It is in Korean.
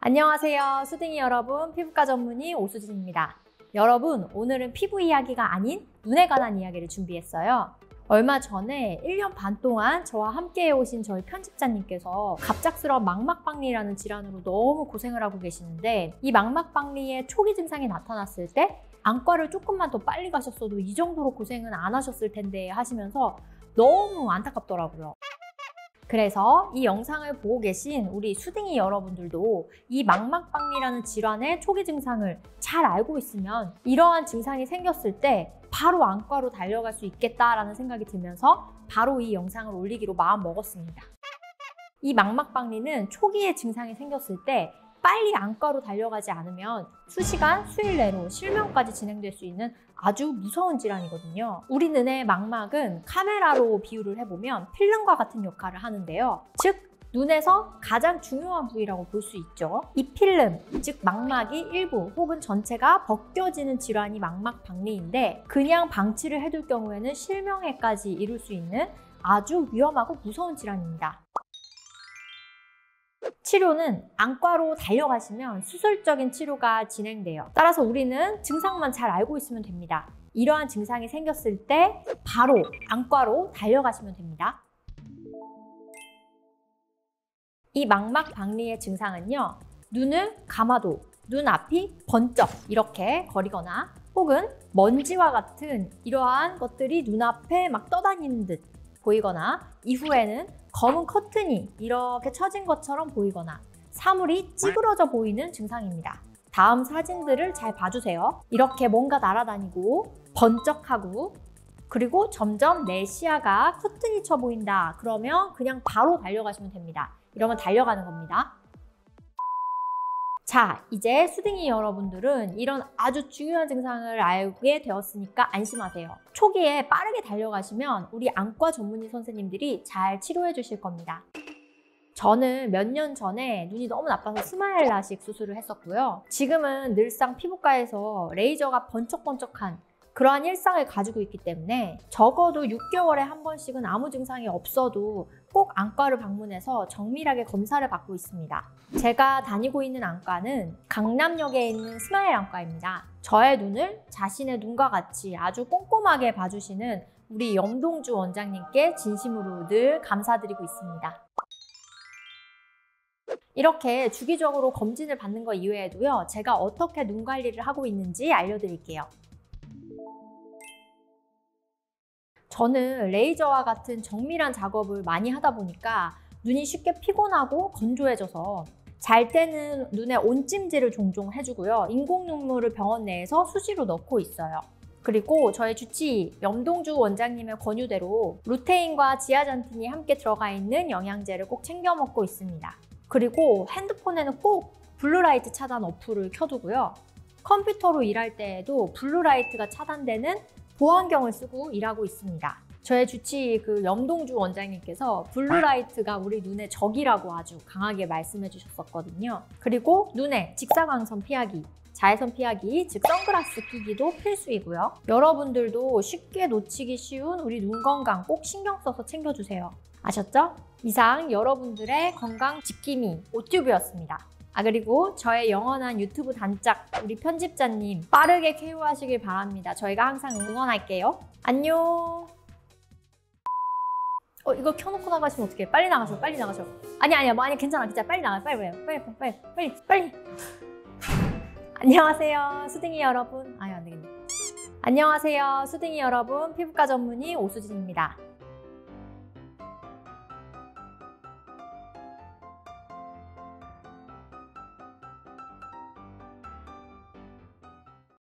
안녕하세요. 수딩이 여러분, 피부과 전문의 오수진입니다. 여러분, 오늘은 피부 이야기가 아닌 눈에 관한 이야기를 준비했어요. 얼마 전에 1년 반 동안 저와 함께 해오신 저희 편집자님께서 갑작스러운 망막박리라는 질환으로 너무 고생을 하고 계시는데, 이 망막박리의 초기 증상이 나타났을 때 안과를 조금만 더 빨리 가셨어도 이 정도로 고생은 안 하셨을 텐데 하시면서 너무 안타깝더라고요. 그래서 이 영상을 보고 계신 우리 수딩이 여러분들도 이 망막박리라는 질환의 초기 증상을 잘 알고 있으면 이러한 증상이 생겼을 때 바로 안과로 달려갈 수 있겠다라는 생각이 들면서 바로 이 영상을 올리기로 마음 먹었습니다. 이 망막박리는 초기에 증상이 생겼을 때 빨리 안과로 달려가지 않으면 수시간, 수일 내로 실명까지 진행될 수 있는 아주 무서운 질환이거든요. 우리 눈의 망막은 카메라로 비유를 해보면 필름과 같은 역할을 하는데요. 즉, 눈에서 가장 중요한 부위라고 볼 수 있죠. 이 필름, 즉 망막이 일부 혹은 전체가 벗겨지는 질환이 망막박리인데, 그냥 방치를 해둘 경우에는 실명에까지 이룰 수 있는 아주 위험하고 무서운 질환입니다. 치료는 안과로 달려가시면 수술적인 치료가 진행돼요. 따라서 우리는 증상만 잘 알고 있으면 됩니다. 이러한 증상이 생겼을 때 바로 안과로 달려가시면 됩니다. 이 망막박리의 증상은요, 눈을 감아도 눈앞이 번쩍 이렇게 거리거나 혹은 먼지와 같은 이러한 것들이 눈앞에 막 떠다니는 듯 보이거나, 이후에는 검은 커튼이 이렇게 쳐진 것처럼 보이거나 사물이 찌그러져 보이는 증상입니다. 다음 사진들을 잘 봐주세요. 이렇게 뭔가 날아다니고 번쩍하고, 그리고 점점 내 시야가 커튼이 쳐 보인다. 그러면 그냥 바로 달려가시면 됩니다. 이러면 달려가는 겁니다. 자, 이제 수딩이 여러분들은 이런 아주 중요한 증상을 알게 되었으니까 안심하세요. 초기에 빠르게 달려가시면 우리 안과 전문의 선생님들이 잘 치료해 주실 겁니다. 저는 몇 년 전에 눈이 너무 나빠서 스마일 라식 수술을 했었고요. 지금은 늘상 피부과에서 레이저가 번쩍번쩍한 그러한 일상을 가지고 있기 때문에 적어도 6개월에 한 번씩은 아무 증상이 없어도 꼭 안과를 방문해서 정밀하게 검사를 받고 있습니다. 제가 다니고 있는 안과는 강남역에 있는 스마일 안과입니다. 저의 눈을 자신의 눈과 같이 아주 꼼꼼하게 봐주시는 우리 염동주 원장님께 진심으로 늘 감사드리고 있습니다. 이렇게 주기적으로 검진을 받는 것 이외에도요, 제가 어떻게 눈 관리를 하고 있는지 알려드릴게요. 저는 레이저와 같은 정밀한 작업을 많이 하다 보니까 눈이 쉽게 피곤하고 건조해져서 잘 때는 눈에 온찜질을 종종 해주고요. 인공 눈물을 병원 내에서 수시로 넣고 있어요. 그리고 저의 주치의 염동주 원장님의 권유대로 루테인과 지아잔틴이 함께 들어가 있는 영양제를 꼭 챙겨 먹고 있습니다. 그리고 핸드폰에는 꼭 블루라이트 차단 어플을 켜두고요. 컴퓨터로 일할 때에도 블루라이트가 차단되는 보안경을 쓰고 일하고 있습니다. 저의 주치의 염동주 원장님께서 블루라이트가 우리 눈의 적이라고 아주 강하게 말씀해 주셨었거든요. 그리고 눈에 직사광선 피하기, 자외선 피하기, 즉 선글라스 끼기도 필수이고요. 여러분들도 쉽게 놓치기 쉬운 우리 눈 건강 꼭 신경 써서 챙겨주세요. 아셨죠? 이상 여러분들의 건강 지킴이 오튜브였습니다. 그리고 저의 영원한 유튜브 단짝 우리 편집자님 빠르게 KO하시길 바랍니다. 저희가 항상 응원할게요. 안녕. 이거 켜놓고 나가시면 어떡해. 빨리 나가셔. 빨리 나가셔. 아니야. 괜찮아. 빨리 나가. 빨리. 안녕하세요. 수딩이 여러분. 안 되겠네. 안녕하세요. 수딩이 여러분. 피부과 전문의 오수진입니다.